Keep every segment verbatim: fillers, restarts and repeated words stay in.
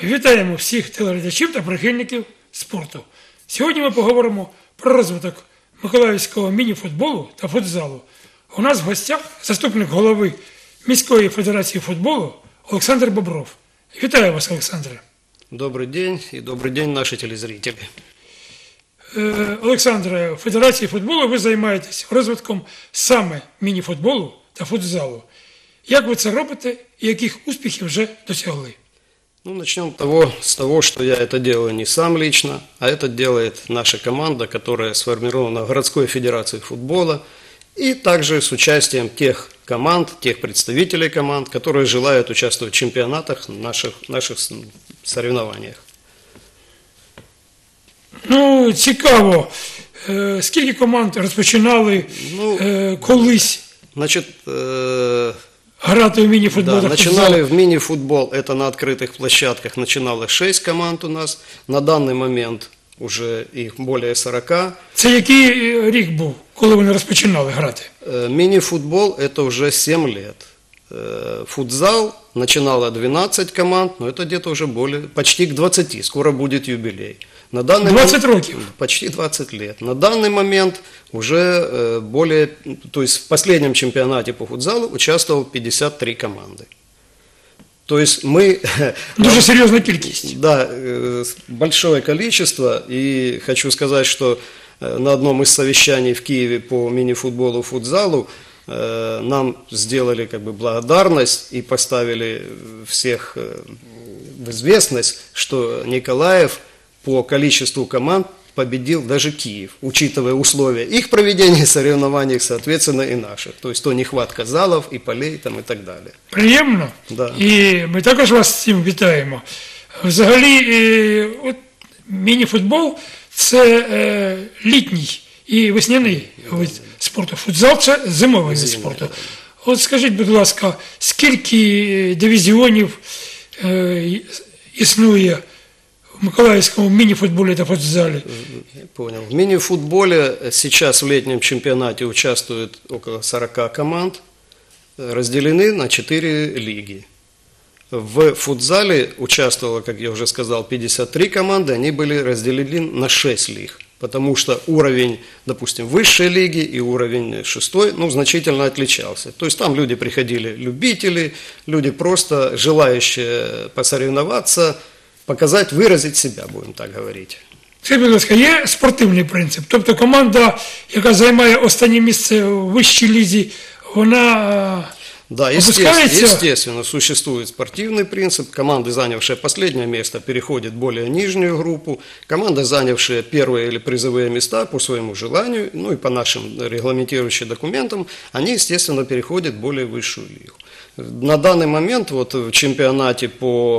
Вітаємо всіх телеглядачів та прихильників спорту. Сьогодні ми поговоримо про розвиток миколаївського міні-футболу та футзалу. У нас в гостях заступник голови міської федерації футболу Олександр Бобров. Вітаю вас, Олександре. Добрий день і добрий день наші телезрителі. Олександре, в Федерації футболу ви займаєтесь розвитком саме міні-футболу та футзалу. Як ви це робите і яких успіхів вже досягли? Ну, начнем того, с того, что я это делаю не сам лично, а это делает наша команда, которая сформирована в городской федерации футбола, и также с участием тех команд, тех представителей команд, которые желают участвовать в чемпионатах, наших, наших соревнованиях. Ну, цікаво. Скільки команд розпочинали ну, колись? Значит, э, грати в міні-футбол? Да, начинали в мини-футбол, это на открытых площадках, начинало шесть команд у нас. На данный момент уже их более сорока. Це який рік був, коли вони розпочинали грати? Мини-футбол это уже семь лет. Футзал начинало двенадцать команд, но это где-то уже более, почти к двадцати, скоро будет юбилей. На данный двадцать момент, років? Почти двадцать лет. На данный момент уже более, то есть в последнем чемпионате по футзалу участвовало пятьдесят три команды. То есть мы... Дуже серьезная кількість. Да, большое количество. И хочу сказать, что на одном из совещаний в Киеве по мини-футболу, футзалу нам сделали как бы благодарность и поставили всех в известность, что Николаев по количеству команд победил даже Киев, учитывая условия их проведения соревнований, соответственно, и наших. То есть то нехватка залов і полей там, і так далі. Приємно. Да. І ми також вас з цим вітаємо. Взагалі, от, міні-футбол – це е, літній і весняний вид спорту. Футзал – це зимовий вид спорту. От скажіть, будь ласка, скільки дивізіонів е, існує в миколаївському мини-футболе та футзале? Я понял. В мини-футболе сейчас в летнем чемпионате участвует около сорока команд, разделены на четыре лиги. В футзале участвовало, как я уже сказал, пятьдесят три команды, они были разделены на шесть лиг. Потому что уровень, допустим, высшей лиги и уровень шестой, ну, значительно отличался. То есть там люди приходили любители, люди просто желающие посоревноваться, показати, виразити себе, будемо так говорити. Скажіть, будь ласка, є спортивний принцип? Тобто команда, яка займає останнє місце в вищій лізі, вона да, опускається? Естественно, существует спортивный принцип. Команды, занявшие последнее место, переходят в более нижнюю группу. Команды, занявшие первые или призовые места по своему желанию, ну и по нашим регламентирующим документам, они, естественно, переходят в более высшую лигу. На данный момент вот в чемпионате по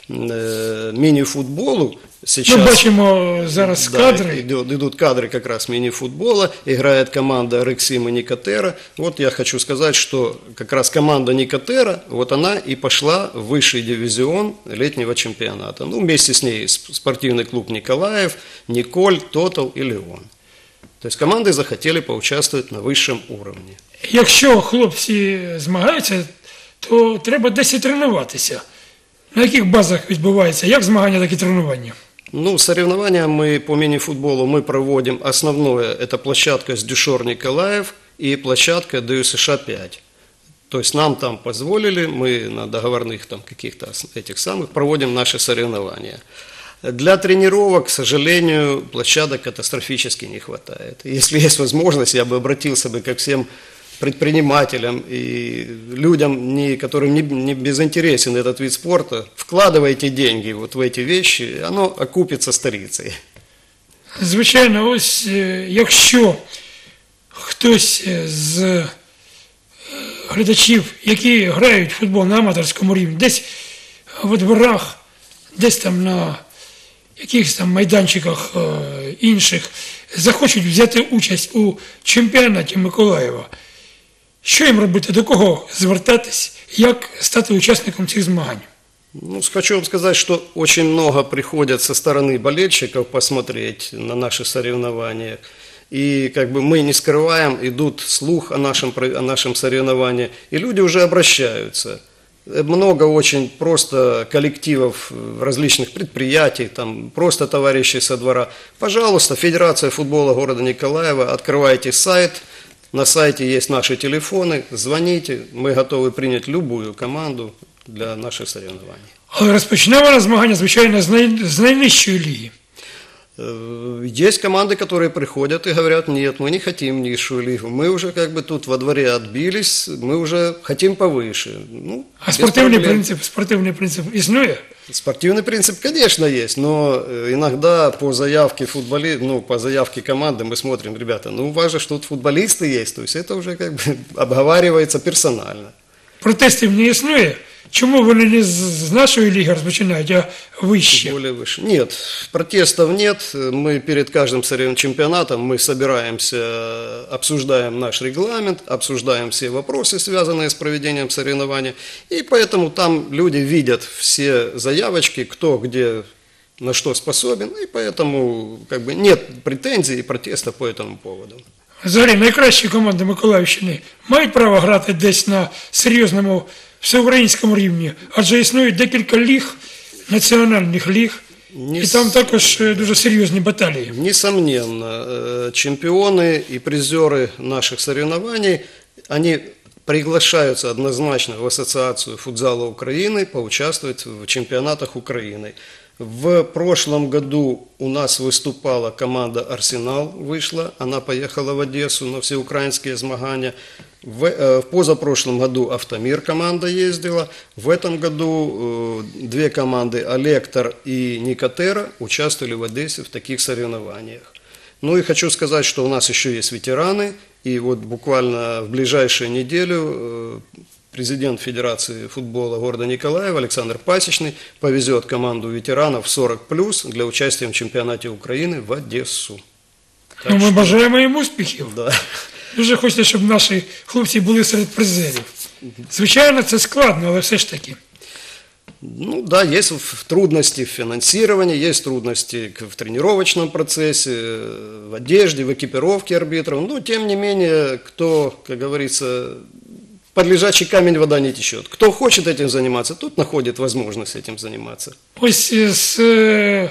э, мини-футболу сейчас... Мы бачимо зараз да, кадры. Идут, идут кадры как раз мини-футбола, играет команда Рексим и Никотера. Вот я хочу сказать, что как раз команда Никотера, вот она и пошла в высший дивизион летнего чемпионата. Ну, вместе с ней спортивный клуб Николаев, Николь, Тотал и Леон. То есть команды захотели поучаствовать на высшем уровне. Якщо хлопці змагаються, то треба десь і тренуватися. На яких базах відбувається? Як змагання, так і тренування? Ну, соревнования мы по мини-футболу мы проводим. Основное – это площадка с Дюшор Николаев и площадка Д Ю С Ш пять. То есть нам там позволили, мы на договорных там каких-то этих самых проводим наши соревнования. Для тренировок, к сожалению, площадок катастрофически не хватает. Если есть возможность, я бы обратился бы ко всем предпринимателям и людям, не, которым не, не безинтересен этот вид спорта, вкладывайте деньги вот в эти вещи, оно окупится старицей. Звичайно, ось якщо хтось з глядачів, які грають в футбол на аматорському рівні, десь в дворах, десь там на якихось там майданчиках інших, захочуть взяти участь у чемпіонаті Миколаєва, що їм робити, до кого звертатись, як стати учасником цих змагань? Ну, хочу вам сказать, что очень много приходят со стороны болельщиков посмотреть на наши соревнования. И как бы мы не скрываем, идут слух о нашем, о нашем соревновании, и люди уже обращаются. Много очень просто коллективов различных предприятий, там просто товарищей со двора. Пожалуйста, Федерация футбола города Николаева, открывайте сайт. На сайте есть наши телефоны, звоните, мы готовы принять любую команду для наших соревнований. Але розпочнемо на змагання, звичайно, з, най... з найнижчої ліги. Э, Есть команды, которые приходят и говорят: нет, мы не хотим низшую лигу, мы уже как бы тут во дворе отбились, мы уже хотим повыше. Ну, А спортивний принцип, спортивний принцип існує? Спортивный принцип, конечно, есть, но иногда по заявке футболи... ну, по заявке команды мы смотрим: ребята, ну у вас же ж тут футболисты есть, то есть это уже как бы обговаривается персонально. Протестів не існує? Чому вони не з з нашої ліги розпочинають, а вище? Более выше. Нет, протестов нет. Мы перед каждым соревнованием чемпионатом мы собираемся, обсуждаем наш регламент, обсуждаем все вопросы, связанные с проведением соревнований. И поэтому там люди видят все заявочки, кто где на что способен. И поэтому как бы нет претензий и протеста по этому поводу. Взагалі, найкращі команди Миколаївщини мають право грати десь на серйозному всеукраїнському рівні, адже існує декілька ліг, національних ліг, Не і там також е, дуже серйозні баталії. Несомненно, э, чемпионы и призеры наших соревнований, они приглашаются однозначно в Ассоциацию футзала Украины поучаствовать в чемпионатах Украины. В прошлом году у нас выступала команда «Арсенал», вышла, она поехала в Одессу на всеукраинские змагания. В, э, в позапрошлом году «Автомир» команда ездила. В этом году э, две команды «Алектор» и «Никотера» участвовали в Одессе в таких соревнованиях. Ну и хочу сказать, что у нас еще есть ветераны, и вот буквально в ближайшую неделю э, президент Федерации футбола города Николаева Александр Пасечный повезет команду ветеранов сорок плюс для участия в чемпионате Украины в Одессу. Так Ну, ми що, бажаємо їм успіхів. да. Дуже хочеться, щоб наші хлопці були серед призерів. Звичайно, це складно, але все ж таки. Ну да, есть в- трудности в финансировании, есть трудности к- в тренировочном процессе, э, в одежде, в экипировке арбитров. Но тем не менее, кто, как говорится, под лежачий камень вода не течет. Кто хочет этим заниматься, тот находит возможность этим заниматься. Ось з, е,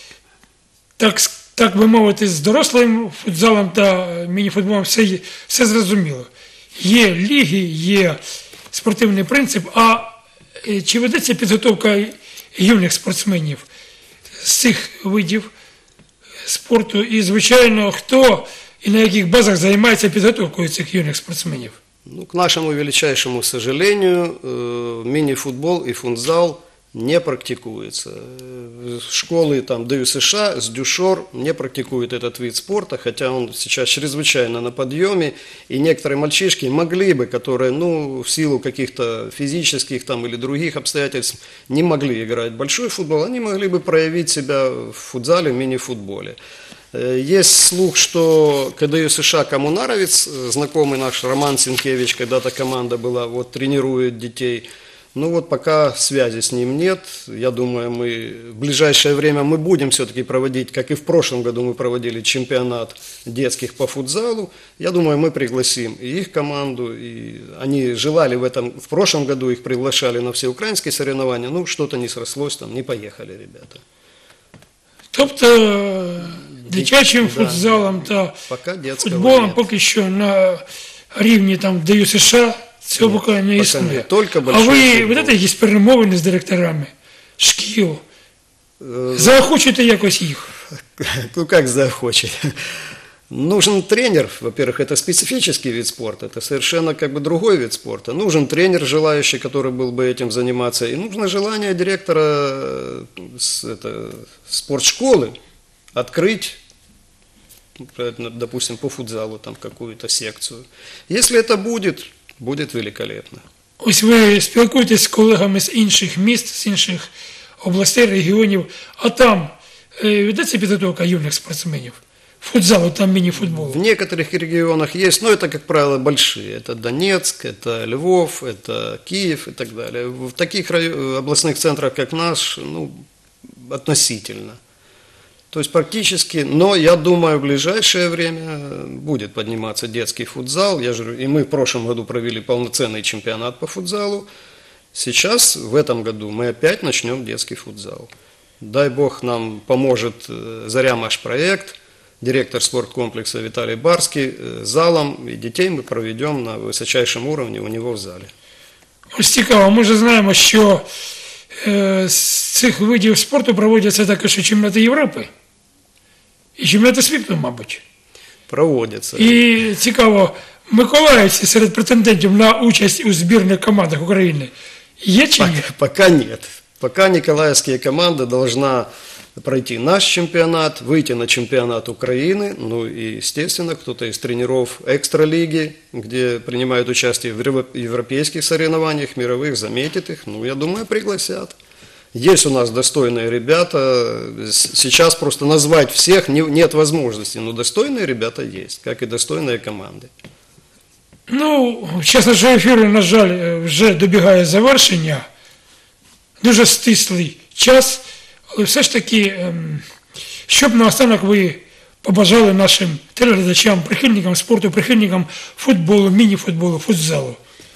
так, с- так би мовити, з дорослим футзалом та мініфутболом все, є- все зрозуміло. Є ліги, є спортивний принцип, а е, чи ведеться підготовка юних спортсменів з цих видів спорту? І, звичайно, хто і на яких базах займається підготовкою цих юних спортсменів? Ну, к нашему величайшему сожалению, э, мини-футбол и футзал не практикуется. Э, Школы там ДЮ США, с Дюшор не практикуют этот вид спорта, хотя он сейчас чрезвычайно на подъеме, и некоторые мальчишки могли бы, которые, ну, в силу каких-то физических там или других обстоятельств не могли играть в большой футбол, они могли бы проявить себя в футзале, в мини-футболе. Э, Есть слух, что КДЮ США Коммунаровец, э, знакомый наш Роман Сенкевич, когда-то команда была, вот тренирует детей. Ну вот пока связи с ним нет. Я думаю, мы в ближайшее время мы будем все-таки проводить, как и в прошлом году мы проводили чемпионат детских по футзалу. Я думаю, мы пригласим и их команду, и они желали в этом, в прошлом году их приглашали на всеукраинские соревнования, ну что-то не срослось, там не поехали ребята. Тобто дитячим Да. футзалом та Пока детского футболом нет. поки що на рівні там ДЮ США цього поки не пока існує. нет. Только А большой ви футбол. ведете якісь перемовини з директорами шкіл? Э, Заохочуєте якось їх? Ну как захочет. Нужен тренер, во-первых, это специфический вид спорта, это совершенно как бы другой вид спорта. Нужен тренер, желающий, который был бы этим заниматься, и нужно желание директора э, с- это, спортшколы открыть, ну, правильно, допустим, по футзалу там какую-то секцию. Если это будет, будет великолепно. Ось ви спілкуєтесь з колегами з інших міст, з інших областей, регіонів, а там е, ведеться підготовка юних спортсменів? Футзалу, там В міні-футболу. некоторых регионах есть, но это, как правило, большие. Это Донецк, это Львов, это Киев и так далее. В таких райо- областных центрах, как наш, ну, относительно. То есть практически, но я думаю, в ближайшее время будет подниматься детский футзал. Я же говорю, и мы в прошлом году провели полноценный чемпионат по футзалу. Сейчас, в этом году, мы опять начнем детский футзал. Дай Бог нам поможет э, Заря-Маш-проект, директор спорткомплекса Виталий Барский, э, залом, и детей мы проведем на высочайшем уровне у него в зале. Ось цікаво, ми вже знаємо, що е, з цих видів спорту проводяться також і чемпіонати Європи, і чемпіонати світу, мабуть. Проводится. І цікаво, миколаївці серед претендентів на участь у збірних командах України є чи ні? Пока, пока нет. Пока николаевские команды должна пройти наш чемпионат, выйти на чемпионат Украины, ну и, естественно, кто-то из тренеров экстралиги, где принимают участие в европейских соревнованиях, мировых, заметит их, ну, я думаю, пригласят. Есть у нас достойные ребята, сейчас просто назвать всех не, нет возможности, но достойные ребята есть, как и достойные команди. Ну, час нашого ефіру, на жаль, вже добігає завершення. Дуже стислий час, але все ж таки, що б наостанок ви побажали нашим телеглядачам, прихильникам спорту, прихильникам футболу, міні-футболу, футзалу?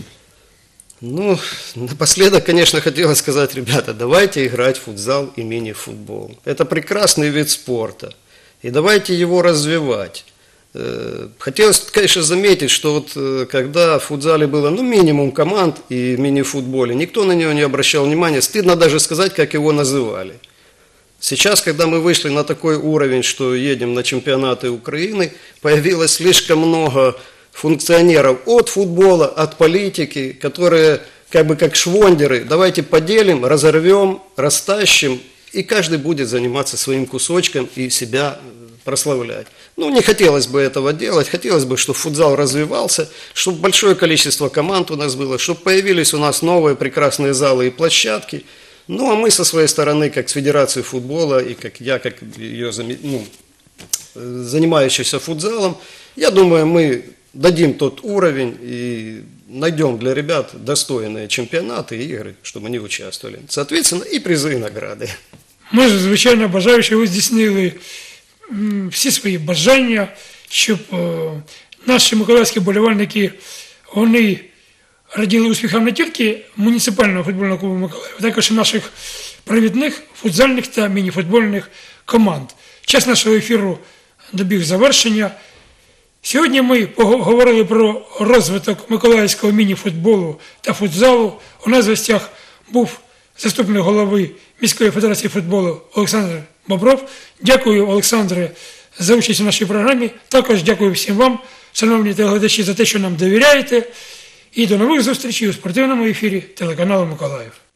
Ну, напоследок, конечно, хотелось сказать, ребята, давайте играть в футзал и мини-футбол. Это прекрасный вид спорта, и давайте его развивать. Хотелось, конечно, заметить, что вот когда в футзале было ну, минимум команд и в мини-футболе, никто на него не обращал внимания, стыдно даже сказать, как его называли. Сейчас, когда мы вышли на такой уровень, что едем на чемпионаты Украины, появилось слишком много функционеров от футбола, от политики, которые как бы как швондеры, давайте поделим, разорвем, растащим, и каждый будет заниматься своим кусочком и себя прославлять. Ну, не хотелось бы этого делать, хотелось бы, чтобы футзал развивался, чтобы большое количество команд у нас было, чтобы появились у нас новые прекрасные залы и площадки. Ну, а мы со своей стороны, как с Федерацией футбола, и как я, как ее ну, занимающийся футзалом, я думаю, мы дадим тот уровень и найдем для ребят достойные чемпионаты и игры, чтобы они участвовали. Соответственно, и призы, и награды. Ми ж, звичайно, бажаю, щоб ви здійснили всі свої бажання, щоб наші миколаївські вболівальники, вони раділи успіхам не тільки муніципального футбольного клубу Миколаїв, а також і наших провідних футзальних та міні-футбольних команд. Час нашого ефіру добіг завершення. Сьогодні ми поговорили про розвиток миколаївського міні-футболу та футзалу. У нас в гостях був заступник голови міської федерації футболу Олександр Бобров. Дякую, Олександре, за участь у нашій програмі. Також дякую всім вам, шановні телеглядачі, за те, що нам довіряєте. І до нових зустрічей у спортивному ефірі телеканалу Миколаїв.